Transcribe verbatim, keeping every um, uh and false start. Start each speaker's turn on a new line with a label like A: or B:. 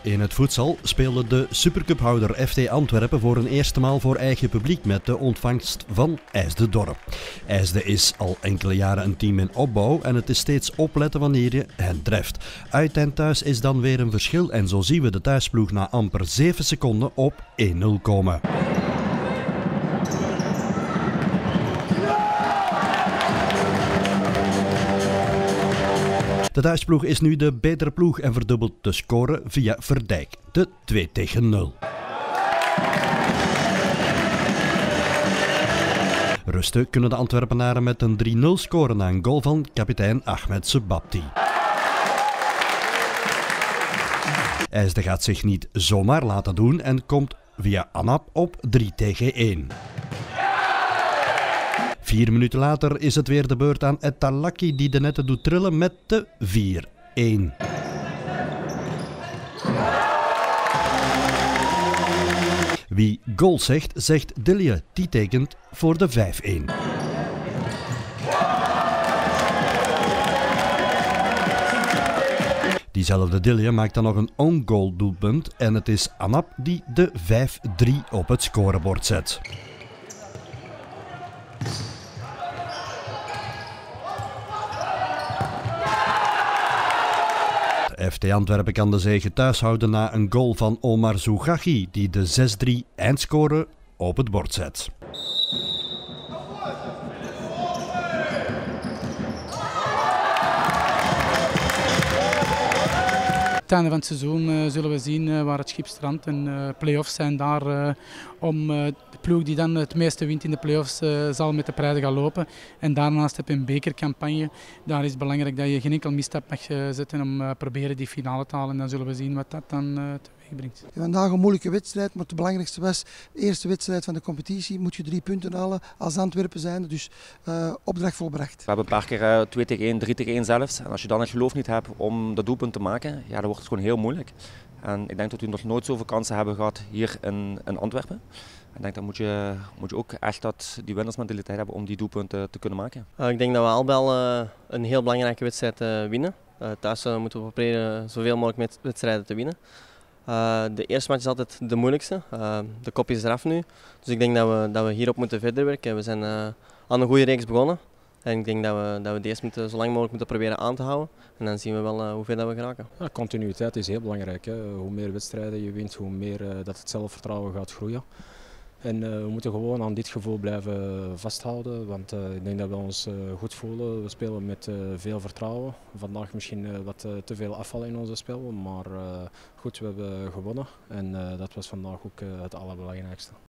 A: In het voedsel speelde de Supercuphouder F T Antwerpen voor een eerste maal voor eigen publiek met de ontvangst van IJsde Dorp. IJsde is al enkele jaren een team in opbouw en het is steeds opletten wanneer je hen treft. Uit en thuis is dan weer een verschil en zo zien we de thuisploeg na amper zeven seconden op één nul komen. De thuisploeg is nu de betere ploeg en verdubbelt de score via Verdijk, de twee tegen nul. Rusten kunnen de Antwerpenaren met een drie nul scoren na een goal van kapitein Ahmed Sebabti. IJsde gaat zich niet zomaar laten doen en komt via Anap op drie tegen één. Vier minuten later is het weer de beurt aan Etalaki die de netten doet trillen met de vier één. Wie goal zegt, zegt Dilje, die tekent voor de vijf één. Diezelfde Dilje maakt dan nog een own goal doelpunt en het is Anap die de vijf drie op het scorebord zet. F T Antwerpen kan de zege thuis houden na een goal van Omar Zougachi die de zes drie eindscore op het bord zet.
B: Op het einde van het seizoen uh, zullen we zien uh, waar het schip strandt en uh, play-offs zijn daar uh, om uh, de ploeg die dan het meeste wint in de play-offs uh, zal met de prijzen gaan lopen. En daarnaast heb je een bekercampagne. Daar is het belangrijk dat je geen enkel misstap mag uh, zetten om uh, proberen die finale te halen en dan zullen we zien wat dat dan uh, teweeg brengt.
C: Vandaag een moeilijke wedstrijd, maar het belangrijkste was de eerste wedstrijd van de competitie. Moet je drie punten halen als Antwerpen zijn, dus uh, opdracht volbracht.
D: We hebben een paar keer uh, twee tegen één, drie tegen één zelfs. En als je dan het geloof niet hebt om dat doelpunt te maken, ja, dan wordt het gewoon heel moeilijk. En ik denk dat we nog nooit zoveel kansen hebben gehad hier in, in Antwerpen. Ik denk dat moet je, moet je ook echt dat, die winnersmentaliteit hebben om die doelpunten te kunnen maken.
E: Uh, ik denk dat we al wel uh, een heel belangrijke wedstrijd uh, winnen. Uh, thuis uh, moeten we proberen zoveel mogelijk met wedstrijden te winnen. Uh, de eerste match is altijd de moeilijkste. Uh, de kop is eraf nu. Dus ik denk dat we, dat we hierop moeten verder werken. We zijn uh, aan een goede reeks begonnen. En ik denk dat we, dat we deze moeten, zo lang mogelijk moeten proberen aan te houden. En dan zien we wel uh, hoe ver dat we geraken.
F: Ja, continuïteit is heel belangrijk. Hè. Hoe meer wedstrijden je wint, hoe meer uh, dat het zelfvertrouwen gaat groeien. En uh, we moeten gewoon aan dit gevoel blijven vasthouden, want uh, ik denk dat we ons uh, goed voelen. We spelen met uh, veel vertrouwen. Vandaag misschien uh, wat uh, te veel afval in onze spel, maar uh, goed, we hebben gewonnen en uh, dat was vandaag ook uh, het allerbelangrijkste.